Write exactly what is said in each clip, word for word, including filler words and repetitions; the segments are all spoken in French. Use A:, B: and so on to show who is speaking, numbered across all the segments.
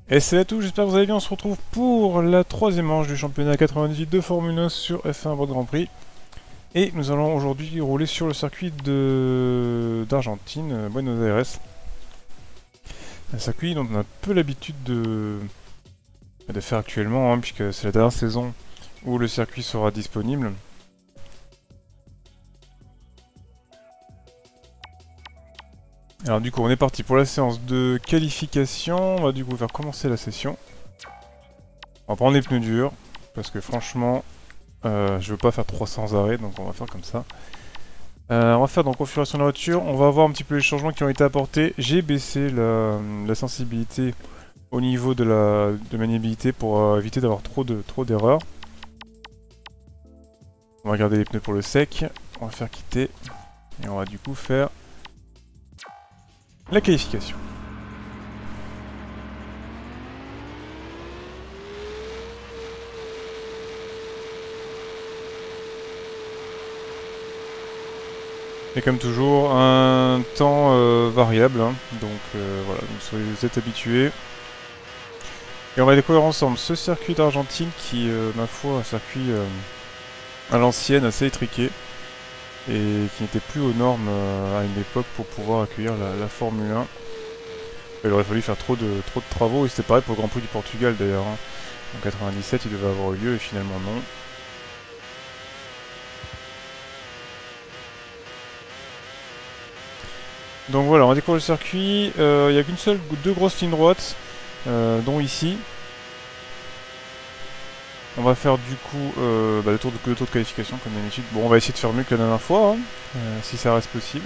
A: Et c'est à tout, j'espère que vous allez bien, on se retrouve pour la troisième manche du championnat quatre-vingt-dix-huit de Formule un sur F un World Grand Prix. Et nous allons aujourd'hui rouler sur le circuit de d'Argentine, Buenos Aires. Un circuit dont on a un peu l'habitude de... de faire actuellement, hein, puisque c'est la dernière saison où le circuit sera disponible. Alors du coup on est parti pour la séance de qualification, on va du coup faire commencer la session. On va prendre les pneus durs, parce que franchement, euh, je veux pas faire trois cents arrêts, donc on va faire comme ça. Euh, on va faire dans configuration de la voiture, on va voir un petit peu les changements qui ont été apportés. J'ai baissé la, la sensibilité au niveau de la de maniabilité pour euh, éviter d'avoir trop de trop d'erreurs. On va garder les pneus pour le sec, on va faire quitter, et on va du coup faire la qualification. Et comme toujours, un temps euh, variable, hein. Donc euh, voilà, donc vous êtes habitués. Et on va découvrir ensemble ce circuit d'Argentine qui, euh, ma foi, un circuit euh, à l'ancienne, assez étriqué, et qui n'était plus aux normes euh, à une époque pour pouvoir accueillir la, la Formule un. Il aurait fallu faire trop de, trop de travaux, et c'était pareil pour le Grand Prix du Portugal d'ailleurs, hein. En quatre-vingt-dix-sept, il devait avoir eu lieu, et finalement non. Donc voilà, on va découvrir le circuit. Il euh, n'y a qu'une seule, deux grosses lignes droites, euh, dont ici. On va faire du coup euh, bah, le, tour de, le tour de qualification comme d'habitude. Bon, on va essayer de faire mieux que la dernière fois, hein, euh, si ça reste possible.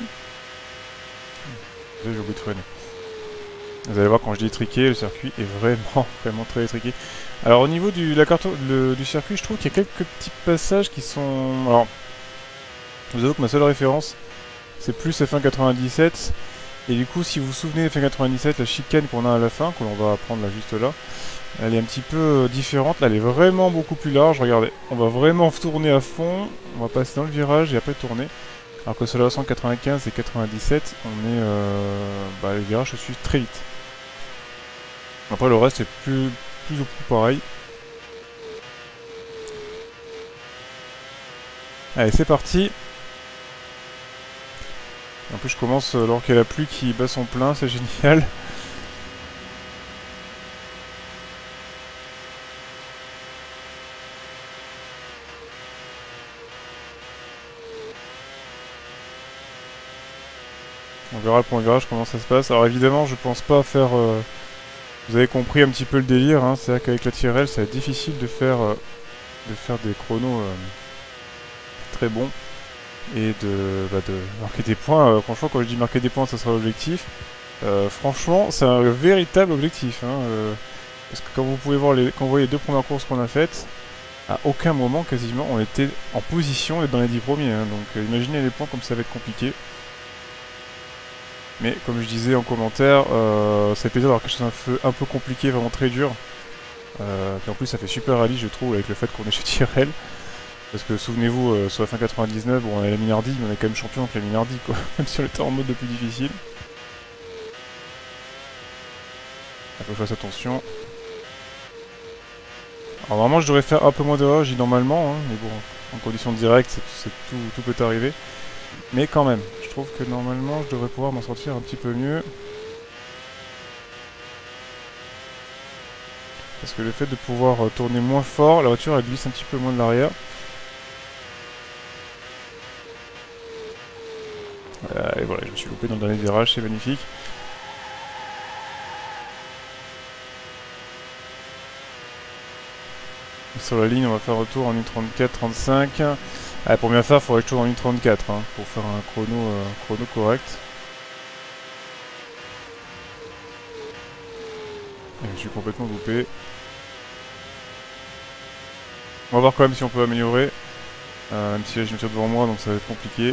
A: J'ai oublié de freiner. Vous allez voir, quand je dis étriqué, le circuit est vraiment, vraiment très étriqué. Alors au niveau du, la carte, le, du circuit, je trouve qu'il y a quelques petits passages qui sont... Alors, je vous avoue que ma seule référence, c'est plus F un quatre-vingt-dix-sept. Et du coup, si vous vous souvenez de F un quatre-vingt-dix-sept, la chicane qu'on a à la fin, que l'on va prendre là juste là, elle est un petit peu différente. Là, elle est vraiment beaucoup plus large. Regardez, on va vraiment tourner à fond. On va passer dans le virage et après tourner. Alors que sur la cent quatre-vingt-quinze et quatre-vingt-dix-sept, on est... Euh, bah, les virages se suivent très vite. Après, le reste est plus, plus ou plus pareil. Allez, c'est parti. En plus, je commence alors qu'il y a la pluie qui bat son plein, c'est génial. On verra le point de virage, comment ça se passe. Alors évidemment, je pense pas faire... Euh... Vous avez compris un petit peu le délire, hein. C'est-à-dire qu'avec la tirelle, ça va être difficile de faire, euh, de faire des chronos euh, très bons. Et de, bah, de marquer des points. Euh, franchement, quand je dis marquer des points, ça sera l'objectif. Euh, franchement, c'est un véritable objectif, hein, euh, parce que quand vous pouvez voir les, quand vous voyez les deux premières courses qu'on a faites, à aucun moment quasiment on était en position d'être dans les dix premiers, hein, donc euh, imaginez les points comme ça va être compliqué. Mais comme je disais en commentaire, euh, ça fait plaisir d'avoir quelque chose un peu, un peu compliqué, vraiment très dur. Euh, puis en plus ça fait super rallye je trouve avec le fait qu'on est chez Tyrrell. Parce que souvenez-vous, euh, sur la fin quatre-vingt-dix-neuf, bon, on a la Minardi, mais on est quand même champion avec la Minardi, quoi. Même si on était en mode le plus difficile. Il faut que je fasse attention. Alors normalement je devrais faire un peu moins d'erreurs, je dis normalement, hein, mais bon, en condition directe, c'est tout, tout peut arriver. Mais quand même, je trouve que normalement je devrais pouvoir m'en sortir un petit peu mieux. Parce que le fait de pouvoir euh, tourner moins fort, la voiture elle glisse un petit peu moins de l'arrière. Euh, et voilà, je me suis loupé dans le dernier virage, c'est magnifique. Sur la ligne, on va faire retour en une trente-quatre trente-cinq. Ah, pour bien faire, il faudrait que je tourne en une trente-quatre, hein, pour faire un chrono, euh, chrono correct. Et je suis complètement loupé. On va voir quand même si on peut améliorer. Euh, même si là je me tire devant moi, donc ça va être compliqué.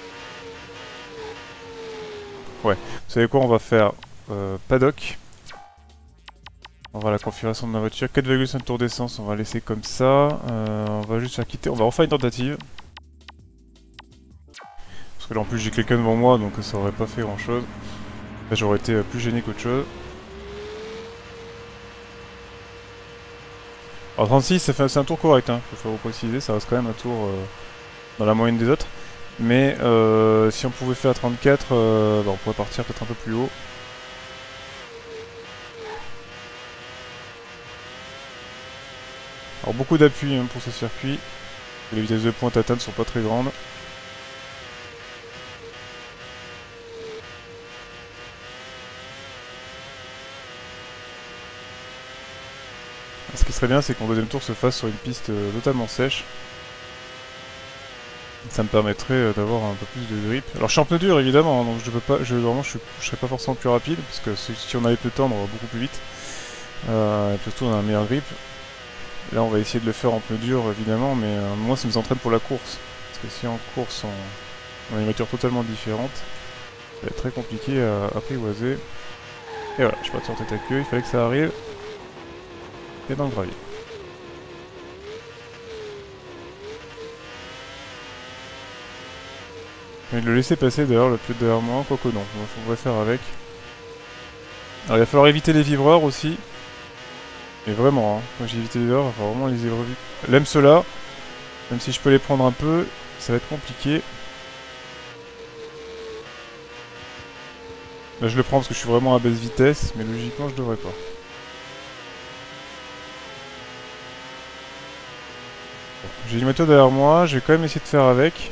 A: Ouais, vous savez quoi, on va faire euh, paddock. On va voir la configuration de la voiture. quatre virgule cinq tours d'essence, on va laisser comme ça. Euh, on va juste faire quitter. On va refaire une tentative. Parce que là en plus j'ai quelqu'un devant moi, donc ça aurait pas fait grand chose. Là j'aurais été plus gêné qu'autre chose. Alors trente-six, c'est un tour correct, hein, faut vous préciser, ça reste quand même un tour euh, dans la moyenne des autres. Mais euh, si on pouvait faire trente-quatre, euh, bah, on pourrait partir peut-être un peu plus haut. Alors beaucoup d'appui hein, pour ce circuit. Les vitesses de pointe atteintes ne sont pas très grandes. Ce qui serait bien, c'est que mon deuxième tour se fasse sur une piste euh, totalement sèche. Ça me permettrait euh, d'avoir un peu plus de grip. Alors je suis en pneu dur évidemment, hein, donc je peux pas, je, vraiment, je, je serais pas forcément plus rapide, parce que si, si on avait pneu tendre, on va beaucoup plus vite. Euh, et surtout on a un meilleur grip. Là on va essayer de le faire en pneu dur évidemment, mais euh, moi ça nous entraîne pour la course. Parce que si en course on, on a une voiture totalement différente, ça va être très compliqué à apprivoiser. Et voilà, je suis parti en tête à queue, il fallait que ça arrive. Et dans le gravier. Je vais le laisser passer d'ailleurs le plus derrière moi, quoique non, on va faire avec. Alors il va falloir éviter les vibreurs aussi. Mais vraiment, hein, quand j'ai évité les vibreurs, il va falloir vraiment les éviter. L'aime ceux-là, même si je peux les prendre un peu, ça va être compliqué. Là je le prends parce que je suis vraiment à basse vitesse, mais logiquement je devrais pas. J'ai une moteur derrière moi, je vais quand même essayer de faire avec.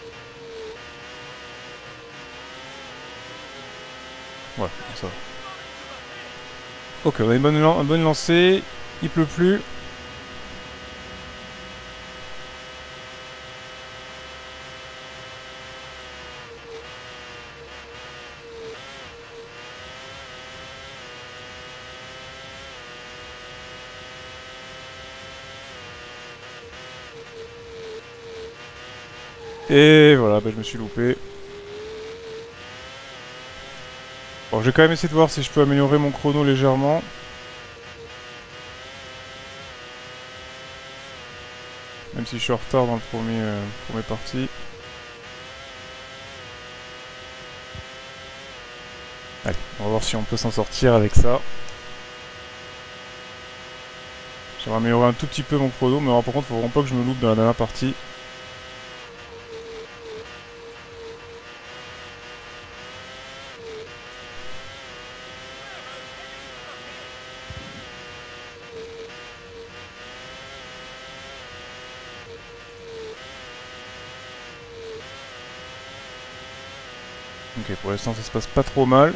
A: Ouais, ça va. Ok, on a une bonne, une bonne lancée, il pleut plus. Et voilà, bah, je me suis loupé. Bon, je vais quand même essayer de voir si je peux améliorer mon chrono légèrement. Même si je suis en retard dans le premier, euh, premier parti. Allez, on va voir si on peut s'en sortir avec ça. J'aimerais améliorer un tout petit peu mon chrono, mais alors, par contre, il faut vraiment pas que je me loupe dans la dernière partie. Ok, pour l'instant ça se passe pas trop mal.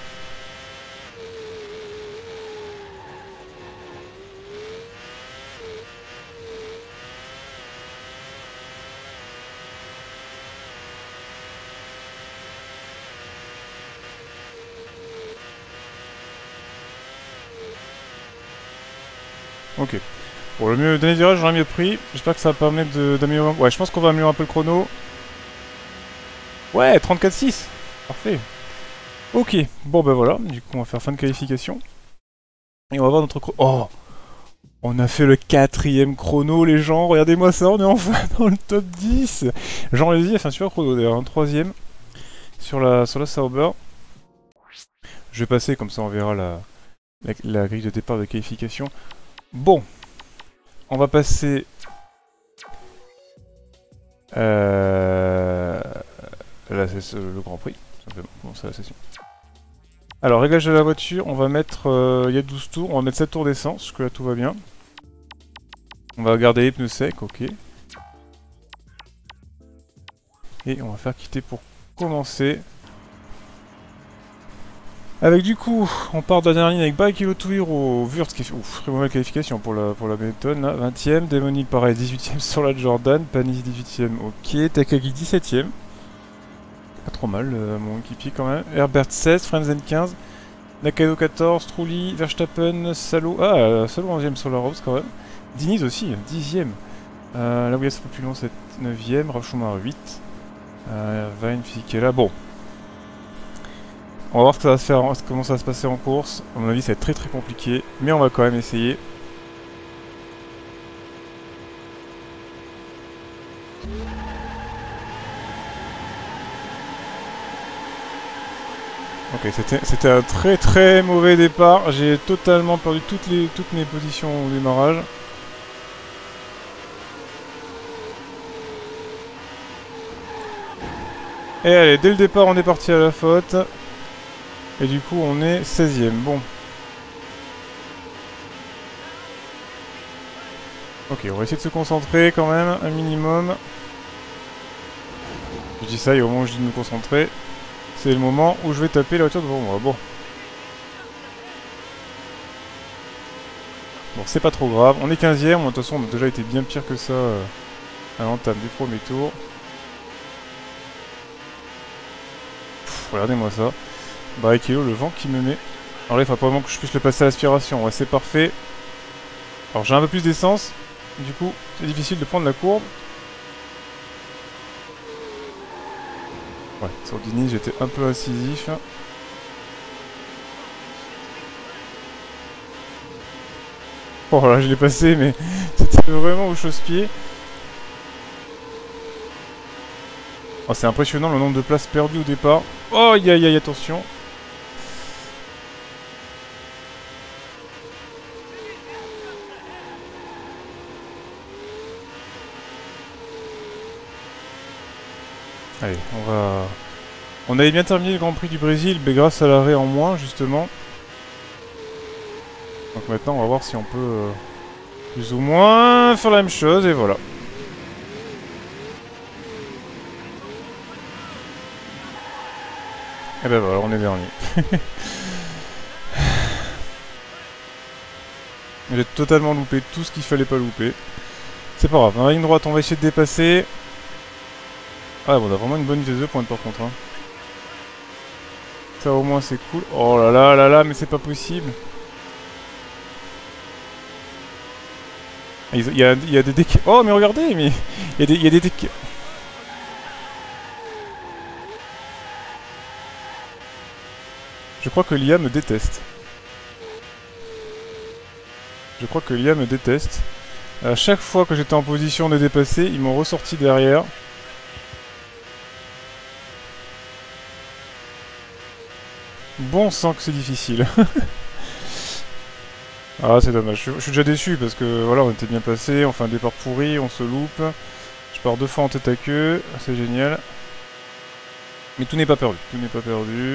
A: Ok. Pour le mieux, dernier virage, j'aurais mieux pris. J'espère que ça va permettre d'améliorer. Ouais, je pense qu'on va améliorer un peu le chrono. Ouais, trente-quatre six. Parfait. Ok, bon ben voilà, du coup on va faire fin de qualification. Et on va voir notre chrono. Oh, on a fait le quatrième chrono les gens, regardez-moi ça, on est enfin dans le top dix. Jean Lézy a fait un super chrono d'ailleurs, un troisième sur la, sur la Sauber. Je vais passer, comme ça on verra la, la, la grille de départ de qualification. Bon, on va passer... Euh... Là c'est le Grand Prix, simplement, bon c'est la session. Alors, réglage de la voiture, on va mettre... Euh, il y a douze tours, on va mettre sept tours d'essence, parce que là tout va bien. On va garder les pneus secs, ok. Et on va faire quitter pour commencer. Avec du coup, on part de la dernière ligne avec Barrichello Tuiro, Wurtz qui fait... Ouf, très mauvaise qualification pour la, pour la Benetton, là, vingtième, Démonique pareil, dix-huitième sur la Jordan, Panis dix-huitième, ok, Takagi dix-septième. Pas trop mal, euh, mon équipier quand même. Herbert seize, Frenzen quinze, Nakano quatorze, Trulli, Verstappen, Salo... Ah, euh, Salo onzième sur la Rose quand même. Diniz aussi, dixième. Euh, là où il y a ce peu plus long, c'est neuvième, Rafchoumar huit. Euh, Vine, Fisichella, bon. On va voir ce que ça va se faire, comment ça va se passer en course. À mon avis, ça va être très très compliqué, mais on va quand même essayer. Ok, c'était un très très mauvais départ. J'ai totalement perdu toutes, les, toutes mes positions au démarrage. Et allez, dès le départ, on est parti à la faute. Et du coup, on est seizième. Bon. Ok, on va essayer de se concentrer quand même, un minimum. Je dis ça et au moment où je dis de me concentrer, c'est le moment où je vais taper la voiture devant moi. Bon. Bon, c'est pas trop grave. On est quinzième. De toute façon, on a déjà été bien pire que ça euh, à l'entame du premier tour. Regardez-moi ça. Barrichello, le vent qui me met. Alors là, il faut vraiment que je puisse le passer à l'aspiration. Ouais, c'est parfait. Alors j'ai un peu plus d'essence. Du coup, c'est difficile de prendre la courbe. Ouais, sur Dini, j'étais un peu incisif. Oh là, je l'ai passé, mais c'était vraiment au chausse-pied. Oh, c'est impressionnant le nombre de places perdues au départ. Oh, aïe aïe aïe, attention. Allez, on va... On avait bien terminé le Grand Prix du Brésil, mais grâce à l'arrêt en moins, justement. Donc maintenant, on va voir si on peut... Euh, plus ou moins faire la même chose, et voilà. Et ben voilà, on est dernier. J'ai totalement loupé tout ce qu'il fallait pas louper. C'est pas grave, dans la ligne droite, on va essayer de dépasser. Ah, bon, on a vraiment une bonne vitesse de pointe par contre. Hein. Ça au moins c'est cool. Oh là là là là, mais c'est pas possible. Il y a, il y a des decks. Oh, mais regardez, mais il y a des, il y a des decks. Je crois que l'I A me déteste. Je crois que l'I A me déteste. À chaque fois que j'étais en position de dépasser, ils m'ont ressorti derrière. Bon sang que c'est difficile. Ah, c'est dommage. Je, je suis déjà déçu parce que voilà, on était bien passé, on fait un départ pourri, on se loupe. Je pars deux fois en tête à queue, c'est génial. Mais tout n'est pas perdu, tout n'est pas perdu.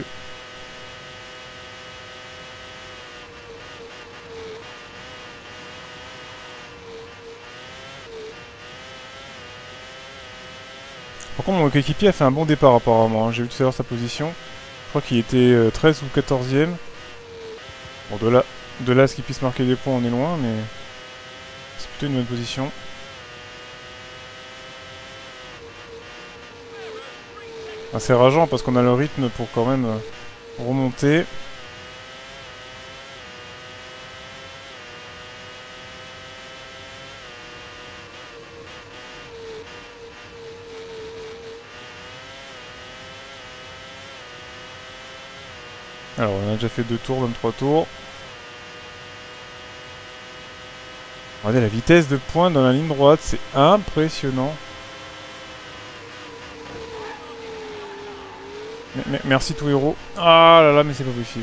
A: Par contre, mon coéquipier a fait un bon départ apparemment, hein. J'ai vu tout à l'heure sa position. Je crois qu'il était euh, treize ou quatorzième. Bon, de là, de là à ce qu'il puisse marquer des points, on est loin, mais c'est plutôt une bonne position. Ah, c'est rageant parce qu'on a le rythme pour quand même euh, remonter. Alors, on a déjà fait deux tours, même trois tours. Regardez la vitesse de pointe dans la ligne droite, c'est impressionnant. M merci tout héros. Ah là là, mais c'est pas possible.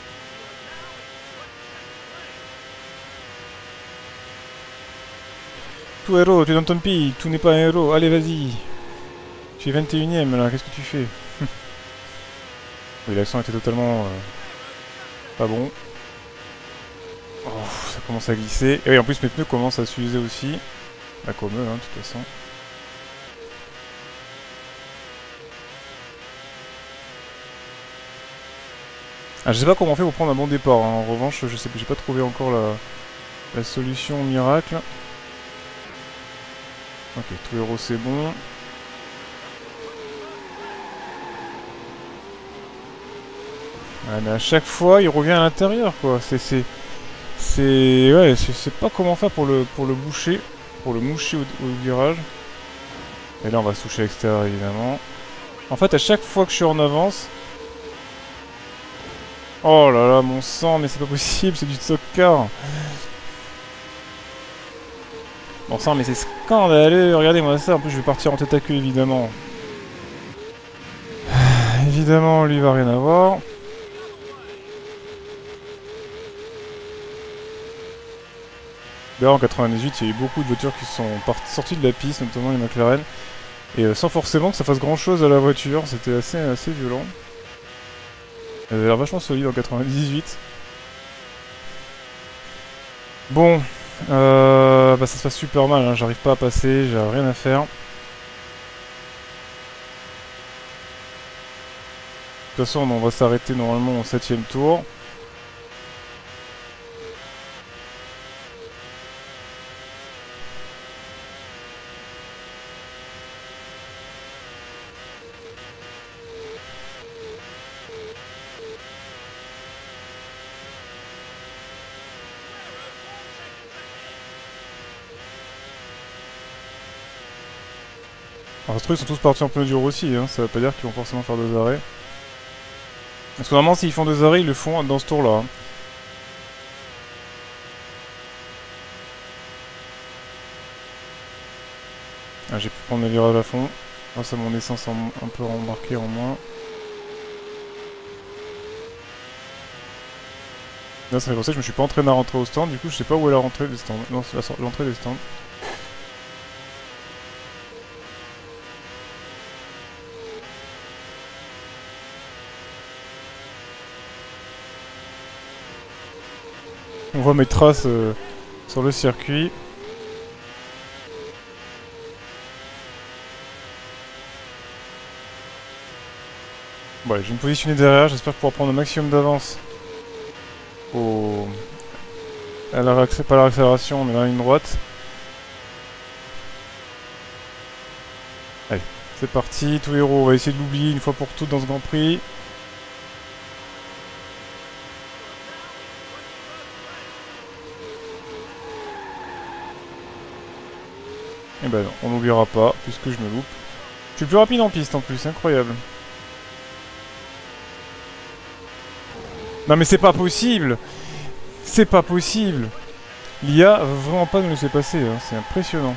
A: Tout héros, tu es dans ton pays, tout n'est pas un héros. Allez, vas-y. Tu es vingt et unième là, qu'est-ce que tu fais? Oui, l'accent était totalement euh, pas bon. Oh, ça commence à glisser. Et oui, en plus mes pneus commencent à s'user aussi. Bah, comme eux, hein, de toute façon. Ah, je sais pas comment on fait pour prendre un bon départ. Hein. En revanche, je sais que j'ai pas trouvé encore la, la solution miracle. Ok, tout héros c'est bon. Ah, mais à chaque fois, il revient à l'intérieur, quoi. C'est, c'est, c'est, ouais, je sais pas comment faire pour le, pour le boucher, pour le moucher au, au virage. Et là, on va se toucher à l'extérieur, évidemment. En fait, à chaque fois que je suis en avance, oh là là, mon sang, mais c'est pas possible, c'est du stock-car. Bon sang, mais c'est scandaleux, regardez-moi ça. En plus, je vais partir en tête à queue, évidemment. Évidemment, lui va rien avoir. D'ailleurs, en quatre-vingt-dix-huit, il y a eu beaucoup de voitures qui sont sorties de la piste, notamment les McLaren. Et euh, sans forcément que ça fasse grand chose à la voiture, c'était assez, assez violent. Elle avait l'air vachement solide en quatre-vingt-dix-huit. Bon, euh, bah ça se passe super mal, hein. J'arrive pas à passer, j'ai rien à faire. De toute façon, on va s'arrêter normalement au septième tour. Alors, ce truc, ils sont tous partis en pneu dur aussi, hein. Ça veut pas dire qu'ils vont forcément faire deux arrêts. Parce que normalement, s'ils font deux arrêts, ils le font dans ce tour-là. Hein. Ah, j'ai pu prendre le virage à fond, grâce à mon essence en, un peu embarquée en moins. Là, ça fait penser que je me suis pas entraîné à rentrer au stand, du coup, je sais pas où est la rentrée des stands. Non, c'est l'entrée des stands. On voit mes traces euh, sur le circuit. Bon, allez, je vais me positionner derrière, j'espère pouvoir prendre un maximum d'avance au... à la pas à l'accélération, mais dans la ligne droite. Allez, c'est parti, tout héros, on va essayer de l'oublier une fois pour toutes dans ce Grand Prix. Et ben non, on n'oubliera pas, puisque je me loupe. Je suis plus rapide en piste en plus, incroyable. Non mais c'est pas possible! C'est pas possible! L'I A va vraiment pas nous laisser passer, hein. C'est impressionnant.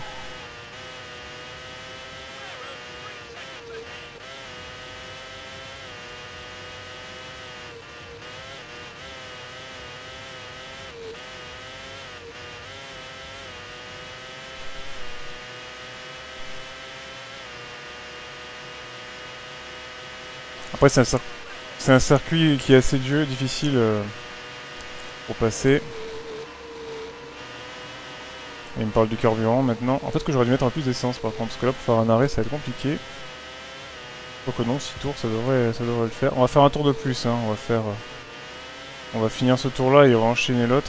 A: Après c'est un, cir un circuit qui est assez dur, difficile euh, pour passer. Et il me parle du carburant maintenant. En fait que j'aurais dû mettre un peu plus d'essence par contre, parce que là pour faire un arrêt ça va être compliqué. Quoique non, six tours ça devrait, ça devrait le faire. On va faire un tour de plus, hein. On va faire... Euh, on va finir ce tour là et on va enchaîner l'autre.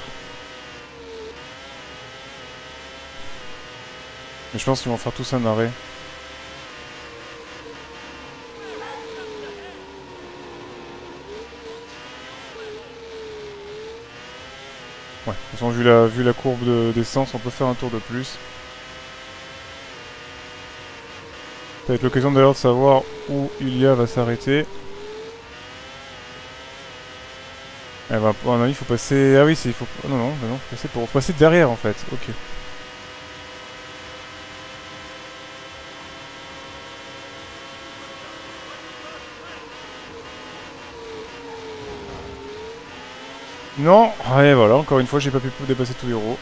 A: Mais je pense qu'ils vont faire tous un arrêt. Ouais, de toute façon, vu la, vu la courbe d'essence, on peut faire un tour de plus. Ça va être l'occasion d'ailleurs de savoir où Ilia va s'arrêter. Eh ben, à mon avis, il faut passer... Ah oui, il faut... Non, non, non, faut passer, pour... faut passer derrière en fait, ok. Non, ouais, voilà, encore une fois, j'ai pas pu dépasser tout héros.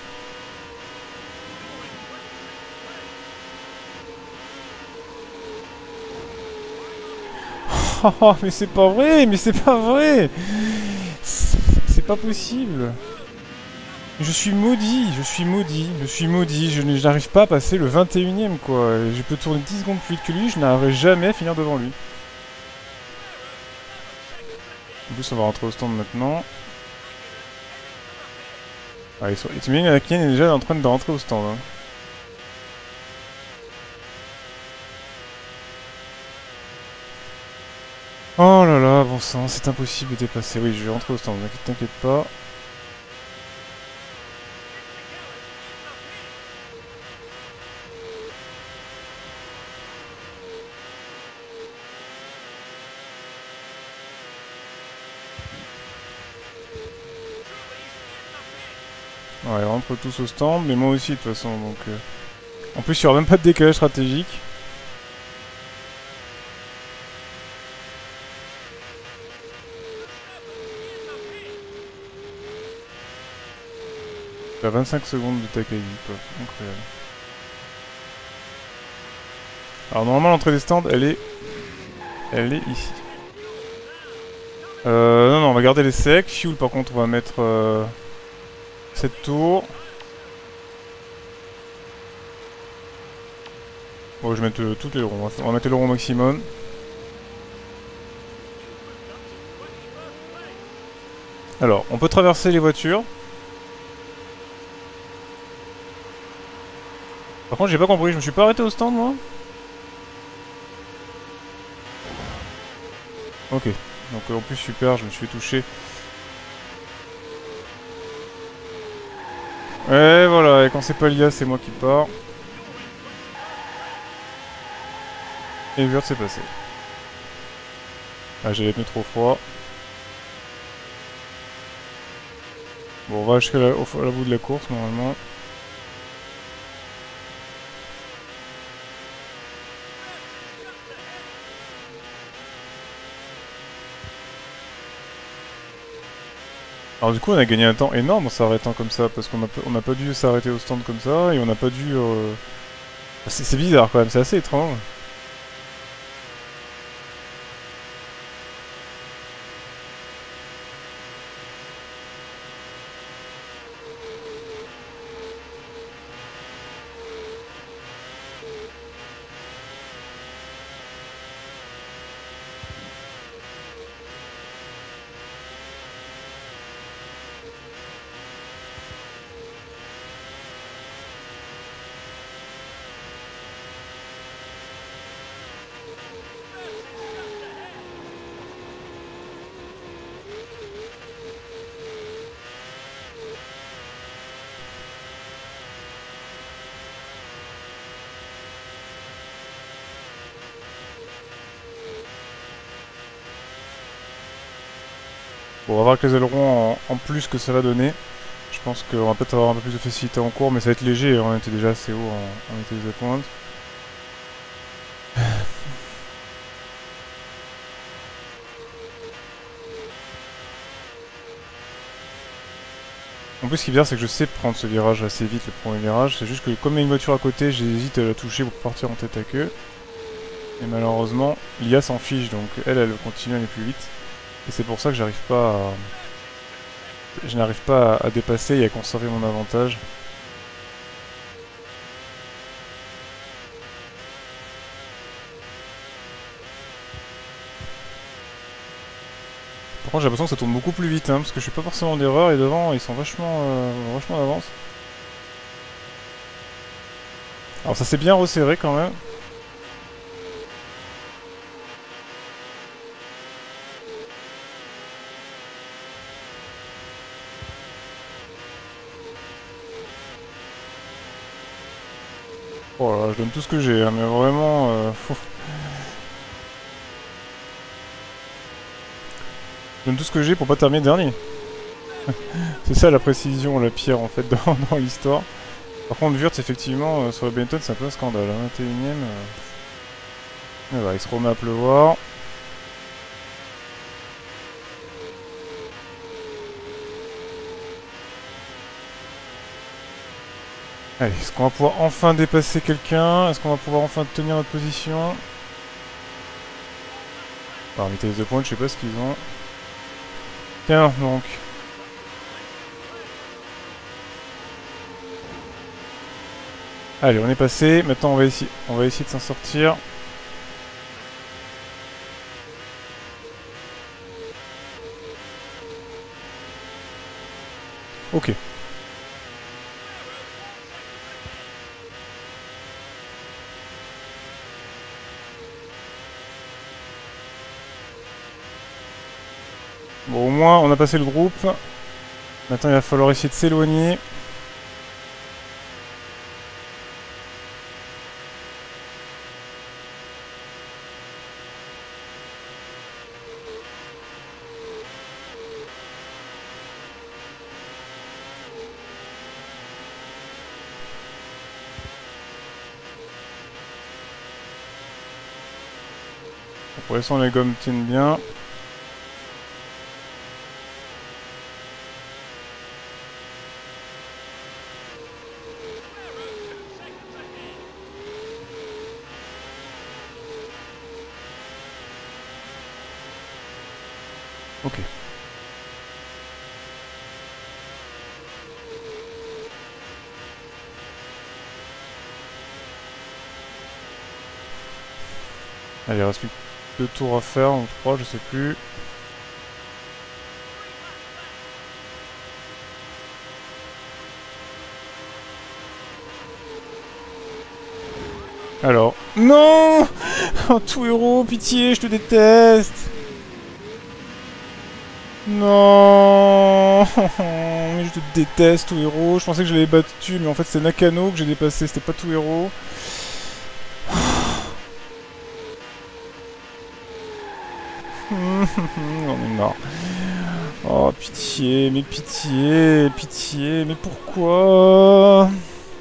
A: Oh, mais c'est pas vrai, mais c'est pas vrai. C'est pas possible. Je suis maudit, je suis maudit, je suis maudit, je n'arrive pas à passer le vingt et unième quoi. Je peux tourner dix secondes plus vite que lui, je n'arriverai jamais à finir devant lui. En plus on va rentrer au stand maintenant. Ah, ils sont... T'imagines, Anakin est déjà en train de rentrer au stand. Hein. Oh là là, bon sang, c'est impossible de dépasser. Oui, je vais rentrer au stand, t'inquiète pas. Ouais, on rentre tous au stand, mais moi aussi de toute façon, donc... Euh... En plus, il n'y aura même pas de décalage stratégique. Il a vingt-cinq secondes de Takagi, quoi. Incroyable. Alors normalement l'entrée des stands, elle est... Elle est ici. Euh, non, non, on va garder les secs. Fuel, par contre, on va mettre euh, cette tour. Bon, je vais mettre euh, toutes les ronds. On va mettre les ronds au maximum. Alors, on peut traverser les voitures. Par contre, j'ai pas compris. Je me suis pas arrêté au stand, moi. Ok. Donc, euh, en plus, super, je me suis touché. Ouais, voilà, et quand c'est pas l'I A, c'est moi qui pars. Et Wurt c'est passé. Ah, j'ai les pneus trop froids. Bon, on va jusqu'à la, au, à la bout de la course, normalement. Alors du coup, on a gagné un temps énorme en s'arrêtant comme ça, parce qu'on n'a on n'a pas dû s'arrêter au stand comme ça, et on n'a pas dû... Euh... C'est bizarre quand même, c'est assez étrange. Bon, on va voir avec les ailerons en, en plus que ça va donner. Je pense qu'on va peut-être avoir un peu plus de facilité en cours, mais ça va être léger, on était déjà assez haut en, en vitesse de pointe. En plus, ce qui est bien, c'est que je sais prendre ce virage assez vite, le premier virage. C'est juste que comme il y a une voiture à côté, j'hésite à la toucher pour partir en tête à queue. Et malheureusement, l'I A s'en fiche, donc elle, elle continue à aller plus vite. Et c'est pour ça que j'arrive pas à... Je n'arrive pas à, à dépasser et à conserver mon avantage. Par contre, j'ai l'impression que ça tourne beaucoup plus vite, hein, parce que je suis pas forcément d'erreur, et devant, ils sont vachement, euh, vachement en avance. Alors ça s'est bien resserré quand même. Oh là là, je donne tout ce que j'ai, hein, mais vraiment... Euh, je donne tout ce que j'ai pour pas terminer dernier. C'est ça la précision, la pire en fait dans, dans l'histoire. Par contre, Wurtz, effectivement, euh, sur le Benetton, c'est un peu un scandale. Hein, vingt et unième. Euh... Ah bah, il se remet à pleuvoir. Allez, est-ce qu'on va pouvoir enfin dépasser quelqu'un? Est-ce qu'on va pouvoir enfin tenir notre position? Par vitesse de pointe, je sais pas ce qu'ils ont. Tiens, donc. Allez, on est passé. Maintenant, on va essayer, on va essayer de s'en sortir. Ok. Bon, au moins, on a passé le groupe. Maintenant, il va falloir essayer de s'éloigner. Pour l'instant, les gommes tiennent bien. Ok. Allez, il reste plus que deux tours à faire, ou trois, je sais plus. Alors... Non. Oh, tout héros, pitié, je te déteste. Non. Mais je te déteste, tout héros. Je pensais que je l'avais battu, mais en fait c'est Nakano que j'ai dépassé, c'était pas tout héros. J'en ai marre. Oh, pitié, mais pitié, pitié, mais pourquoi?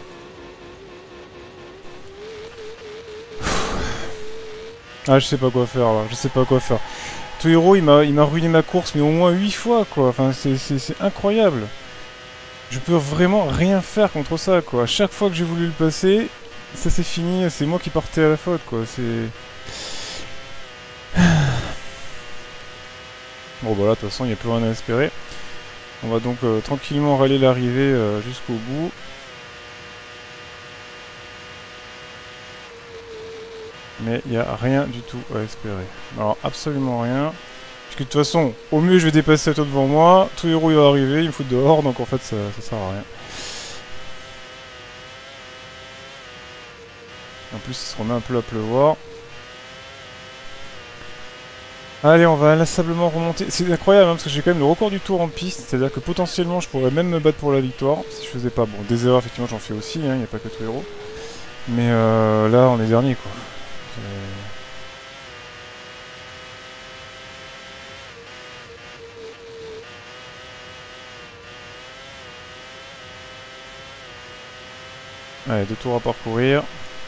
A: Ah, je sais pas quoi faire là, je sais pas quoi faire. Tohiro, il m'a il m'a ruiné ma course, mais au moins huit fois quoi. Enfin, c'est incroyable. Je peux vraiment rien faire contre ça quoi. À chaque fois que j'ai voulu le passer, ça c'est fini, c'est moi qui partais à la faute quoi. C'est. Bon bah là, de toute façon, il n'y a plus rien à espérer. On va donc euh, tranquillement râler l'arrivée euh, jusqu'au bout. Mais il n'y a rien du tout à espérer. Alors, absolument rien. Puisque de toute façon, au mieux, je vais dépasser toi devant moi. Tout héros il va arriver, il me fout dehors, donc en fait, ça, ça sert à rien. En plus, il se remet un peu à pleuvoir. Allez, on va inlassablement remonter. C'est incroyable, hein, parce que j'ai quand même le record du tour en piste. C'est-à-dire que potentiellement, je pourrais même me battre pour la victoire. Si je faisais pas. Bon, des erreurs, effectivement, j'en fais aussi. Il hein, n'y a pas que tout héros. Mais euh, là, on est dernier, quoi. Allez, deux tours à parcourir.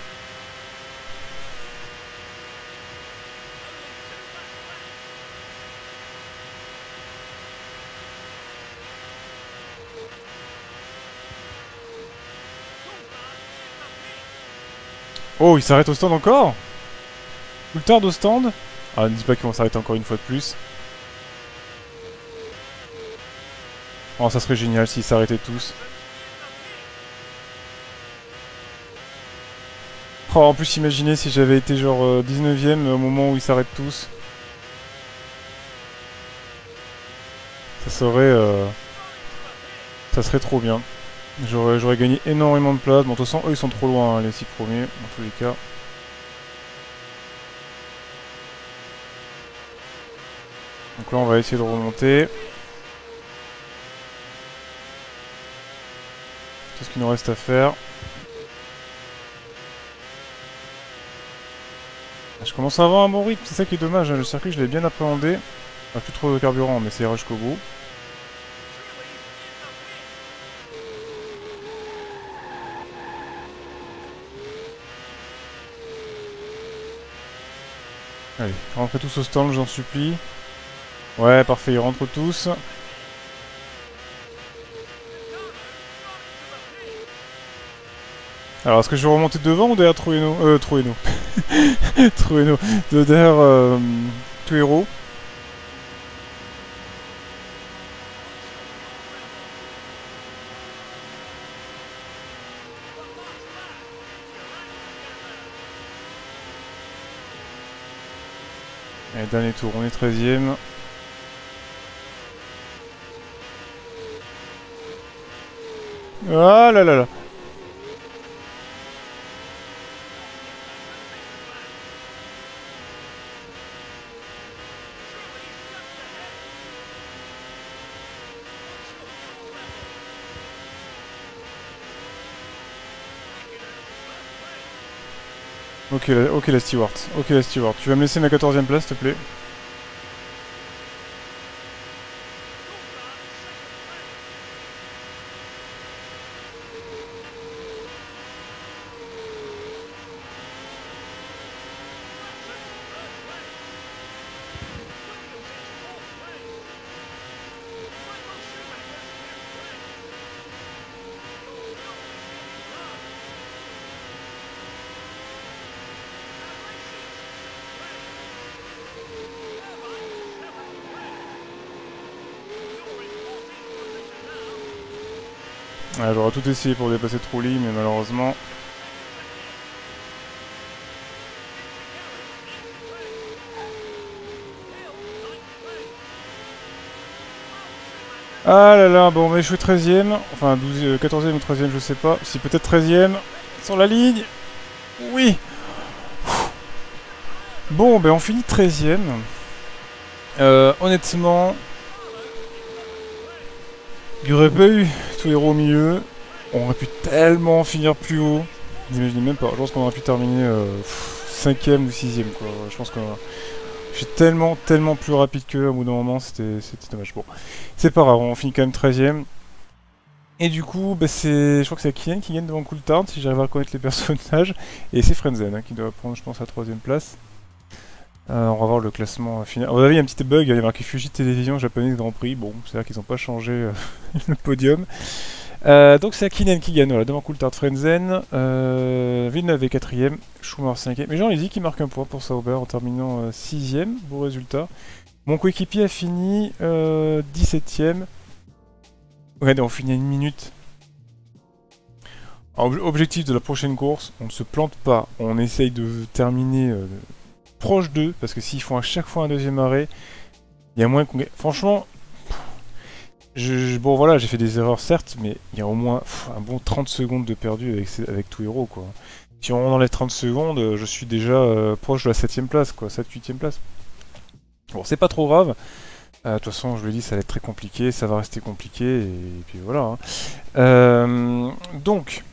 A: Oh, il s'arrête au stand encore? Plus tard au stand? Ah, ne dis pas qu'ils vont s'arrêter encore une fois de plus. Oh, ça serait génial s'ils s'arrêtaient tous. Oh, en plus, imaginez si j'avais été genre euh, dix-neuvième au moment où ils s'arrêtent tous. Ça serait... Euh... Ça serait trop bien. J'aurais gagné énormément de place. Bon, de toute façon, eux, ils sont trop loin, hein, les six premiers, dans tous les cas. Donc là, on va essayer de remonter. C'est ce qu'il nous reste à faire. Je commence à avoir un bon rythme, c'est ça qui est dommage. Hein. Le circuit, je l'ai bien appréhendé. On a plus trop de carburant, mais ça ira jusqu'au bout. Allez, rentrez tous au stand, j'en supplie. Ouais, parfait, ils rentrent tous. Alors, est-ce que je vais remonter devant ou derrière Trueno Euh, Trueno. Trueno. De derrière euh, Tuero. Allez, dernier tour, on est treizième. Ah là là là. Ok, la, ok la Stewart. Ok la Stewart. Tu vas me laisser ma quatorzième place, s'il te plaît. Ouais, j'aurais tout essayé pour dépasser Trulli, mais malheureusement... Ah là là, bon, on va échouer treizième, enfin douzième, quatorzième ou treizième, je sais pas. Si peut-être treizième, sur la ligne. Oui. Bon, ben on finit treizième. Euh, honnêtement, il n'y aurait pas eu tout héros au milieu. On aurait pu tellement finir plus haut. N'imaginez même pas, je pense qu'on aurait pu terminer euh, cinquième ou sixième quoi. Je pense qu'on j'ai tellement, tellement plus rapide qu'eux, au bout d'un moment, c'était dommage. Bon, c'est pas grave, on finit quand même treizième. Et du coup, bah c'est, je crois que c'est Kylian qui gagne devant Coulthard, si j'arrive à reconnaître les personnages. Et c'est Frenzen hein, qui doit prendre, je pense, la troisième place. Euh, on va voir le classement final. Vous avez il y a un petit bug, il y a marqué Fuji Télévision japonaise Grand Prix. Bon, c'est-à-dire qu'ils n'ont pas changé euh, le podium. Euh, donc c'est Kylian qui gagne, voilà, devant Coulthard, Frenzen. Euh, Villeneuve est quatrième, Schumacher cinquième. Mais Jean-Lézy qui marque un point pour Sauber en terminant euh, sixième, beau résultat. Mon coéquipier a fini euh, dix-septième. Regardez, on finit à une minute. Alors, objectif de la prochaine course, on ne se plante pas. On essaye de terminer euh, proche d'eux, parce que s'ils font à chaque fois un deuxième arrêt, il y a moins qu'on gagne. Franchement, je, je, bon voilà, j'ai fait des erreurs certes, mais il y a au moins pff, un bon trente secondes de perdu avec, avec tout héros quoi. Si on enlève trente secondes, je suis déjà euh, proche de la septième place quoi, sept huitième place. Bon, c'est pas trop grave. De toute façon, je vous l'ai dit, ça va être très compliqué, ça va rester compliqué, et, et puis voilà. Hein. Euh, donc,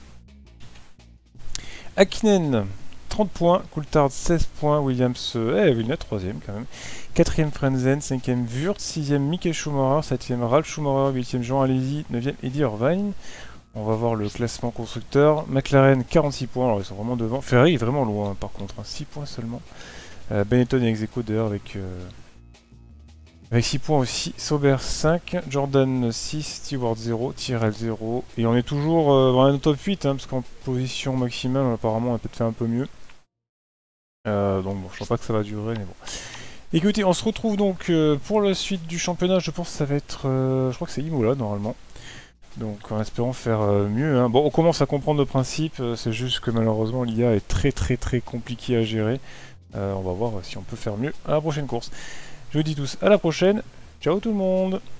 A: Hakkinen, trente points, Coulthard, seize points, Williams, euh, eh, Villeneuve, troisième quand même. quatrième Frenzen, cinquième Wurth, sixième Michael Schumacher, septième Ralf Schumacher, huitième Jean Alesi, neuvième Eddie Irvine. On va voir le classement constructeur. McLaren, quarante-six points, alors ils sont vraiment devant. Ferrari est vraiment loin par contre, hein, six points seulement. Euh, Benetton et ex-aequo d'ailleurs avec... Euh, Avec six points aussi, Sauber cinq, Jordan six, Stewart zéro, Tyrrell zéro. Et on est toujours euh, dans le top huit, hein, parce qu'en position maximale, apparemment, on a peut-être fait un peu mieux. Euh, donc bon, je pense pas que ça va durer, mais bon. Écoutez, on se retrouve donc euh, pour la suite du championnat, je pense que ça va être... Euh, je crois que c'est Imola, normalement. Donc en espérant faire euh, mieux. Hein. Bon, on commence à comprendre le principe, euh, c'est juste que malheureusement l'I A est très très très compliqué à gérer. Euh, on va voir si on peut faire mieux à la prochaine course. Je vous dis tous à la prochaine. Ciao tout le monde!